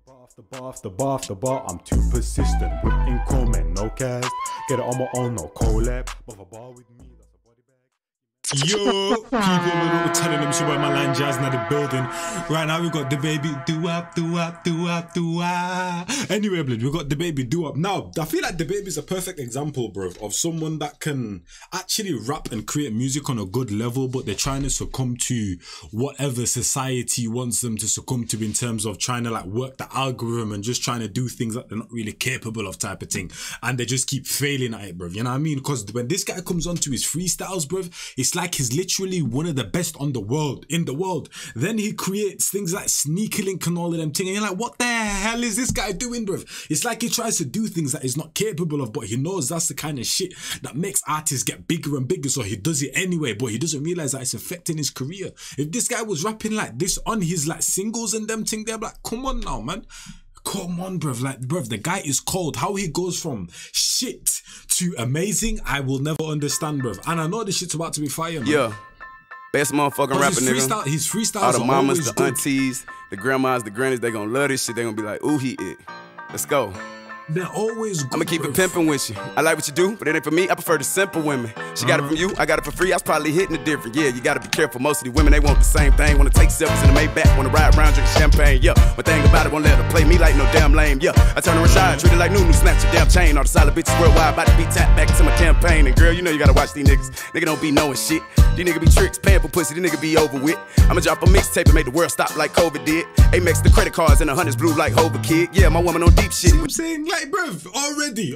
Off the bar, I'm too persistent. With income and no cash. Get it on my own, no collab. But a bar with me, that's a body bag. Yo, people are telling them shit about my line jazz in the building. Right now we got the baby do-up. Anyway, blood, we got the baby do-up. Now, I feel like the baby's a perfect example, bro, of someone that can actually rap and create music on a good level, but they're trying to succumb to whatever society wants them to succumb to in terms of trying to like work the algorithm and just trying to do things that they're not really capable of type of thing. And they just keep failing at it, bro. You know what I mean? Because when this guy comes onto his freestyles, bro, it's like he's literally one of the best in the world. Then he creates things like Sneaky Link and all of them things, and you're like, what the hell is this guy doing, bro? It's like he tries to do things that he's not capable of, but he knows that's the kind of shit that makes artists get bigger and bigger, so he does it anyway, but he doesn't realize that it's affecting his career. If this guy was rapping like this on his like singles and them thing, they're like, come on now, man. Come on, bruv. Like, bruv, the guy is cold. How he goes from shit to amazing, I will never understand, bruv. And I know this shit's about to be fire, man. Yeah. Best motherfucking rapper, nigga. His freestyles all the mamas, always the good. aunties, the grandmas, the grannies, they gonna love this shit. They gonna be like, ooh, he it. Let's go. They're always good, I'ma keep bruv. it pimping with you. I like what you do, but it ain't for me. I prefer the simple women. She got it from you, I got it for free. I was probably hitting it different. Yeah, you gotta be careful. Most of these women, they want the same thing. Wanna take selfies in the Maybach, wanna ride around drinking champagne. Yeah, but thing about it, won't let her play me like no damn lame. Yeah, I turn her aside, treat it like Nunu, snatch your damn chain. All the solid bitches worldwide, about to be tapped back into my campaign. And girl, you know you gotta watch these niggas. Nigga don't be knowing shit. These niggas be tricks, paying for pussy, these niggas be over with. I'ma drop a mixtape and make the world stop like COVID did. Amex the credit cards and the hundreds blue like Hova kid. Yeah, my woman on deep shit. See what I'm saying? Like, bruv, already,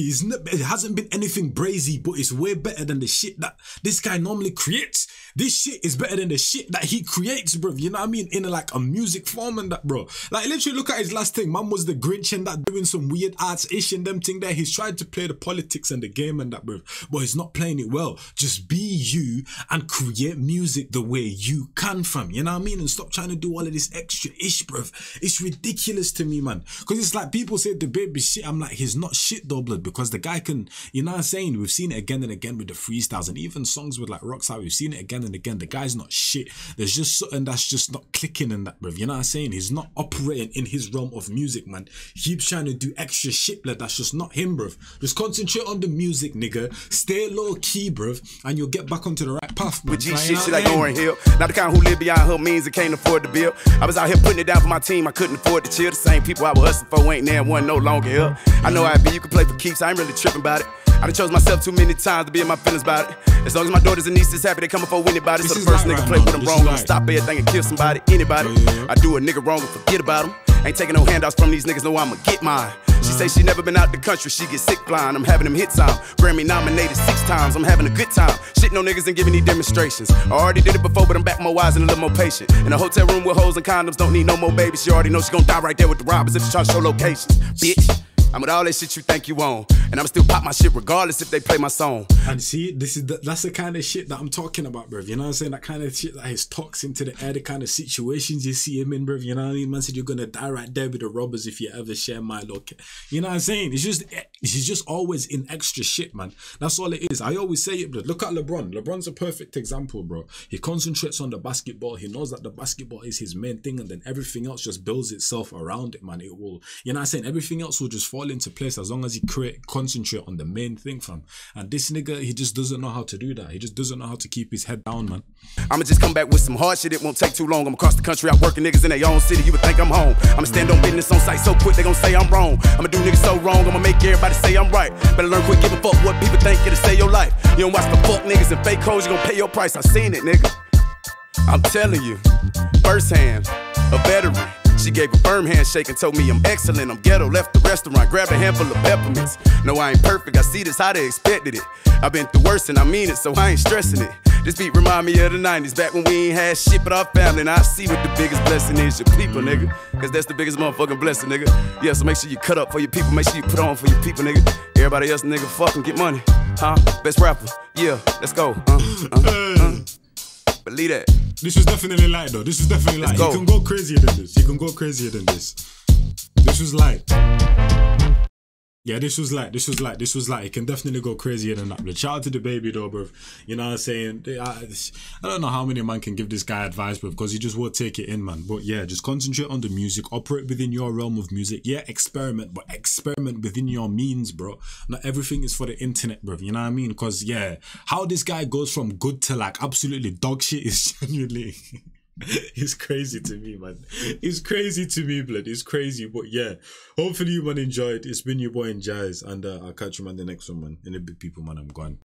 it hasn't been anything brazy, but it's way better than the shit that this guy normally creates. This shit is better than the shit that he creates, bruv. You know what I mean? In like a music form and that, bro. Like, literally, look at his last thing. Man was the Grinch and that, doing some weird arts-ish and them thing there. He's tried to play the politics and the game and that, bruv. But he's not playing it well. Just be you and create music the way you can, fam. You know what I mean? And stop trying to do all of this extra ish, bruv. It's ridiculous to me, man. Because it's like people say the baby shit. I'm like, he's not shit though, blood. Because the guy can, you know what I'm saying? We've seen it again and again with the freestyles and even songs with like Rockstar. We've seen it again and again. The guy's not shit. There's just something that's just not clicking in that, bruv. You know what I'm saying? He's not operating in his realm of music, man. He keeps trying to do extra shit, blood. That's just not him, bruv. Just concentrate on the music, nigga. Stay low key, bruv, and you'll get back onto the right path, man. With G shit, she like Lauryn Hill. Not the kind who live beyond her means and can't afford the bill. I was out here putting it down for my team. I couldn't afford to chill. The same people I was hustling for ain't there, one no longer here. I know I be, you can play for keeps. I ain't really tripping about it. I done chose myself too many times to be in my feelings about it. As long as my daughters and nieces happy, they coming for anybody. So the first nigga play with them wrong, I'ma stop everything and kill somebody, anybody. I do a nigga wrong and forget about him. Ain't taking no handouts from these niggas, know I'ma get mine. She say she never been out the country, she get sick blind. I'm having them hit time, Grammy nominated 6 times. I'm having a good time, shitting on niggas and giving these demonstrations. I already did it before, but I'm back more wise and a little more patient. In a hotel room with hoes and condoms, don't need no more babies. She already know she gon' die right there with the robbers if she try to show locations, bitch. I'm with all that shit you think you own, and I'ma still pop my shit regardless if they play my song. And see, that's the kind of shit that I'm talking about, bruv. You know what I'm saying? That kind of shit that is talks into the air, the kind of situations you see him in, bruv. You know what I mean? Man said you're gonna die right there with the robbers if you ever share my look. You know what I'm saying? He's just always in extra shit, man. That's all it is. I always say it, bruv. Look at LeBron. LeBron's a perfect example, bro. He concentrates on the basketball. He knows that the basketball is his main thing, and then everything else just builds itself around it, man. It will, you know what I'm saying? Everything else will just fall into place as long as he concentrate on the main thing, fam. And this nigga, he just doesn't know how to do that. He just doesn't know how to keep his head down, man. I'ma just come back with some hard shit, it won't take too long. I'm across the country out working niggas in their own city, you would think I'm home. I'ma stand on business on sight so quick they gon' say I'm wrong. I'ma do niggas so wrong, I'ma make everybody say I'm right. Better learn quick, give a fuck what people think, it'll save your life. You don't watch the fuck niggas and fake hoes, you gon' pay your price. I seen it, nigga. I'm telling you, firsthand, a veteran. She gave a firm handshake and told me I'm excellent. I'm ghetto, left the restaurant, grabbed a handful of peppermints. No, I ain't perfect, I see this how they expected it. I've been through worse and I mean it, so I ain't stressing it. This beat remind me of the 90s, back when we ain't had shit but our family. And I see what the biggest blessing is, your people, nigga. Cause that's the biggest motherfucking blessing, nigga. Yeah, so make sure you cut up for your people, make sure you put on for your people, nigga. Everybody else, nigga, fucking get money. Huh? Best rapper, yeah, let's go. Believe that. This was definitely light though. This is definitely light. You can go crazier than this. You can go crazier than this. This was light. Yeah, this was like, it can definitely go crazier than that. But shout out to the baby though, bro. You know what I'm saying? I don't know how many man can give this guy advice, bro, because he just won't take it in, man. But yeah, just concentrate on the music, operate within your realm of music. Yeah, experiment, but experiment within your means, bro. Not everything is for the internet, bro. You know what I mean? Because yeah, how this guy goes from good to like absolutely dog shit is genuinely... It's crazy to me, man. It's crazy to me, blood. It's crazy. But yeah, hopefully you man enjoyed. It's been your boy Jazz, and I'll catch you man the next one, man. In a bit, people, man. I'm gone.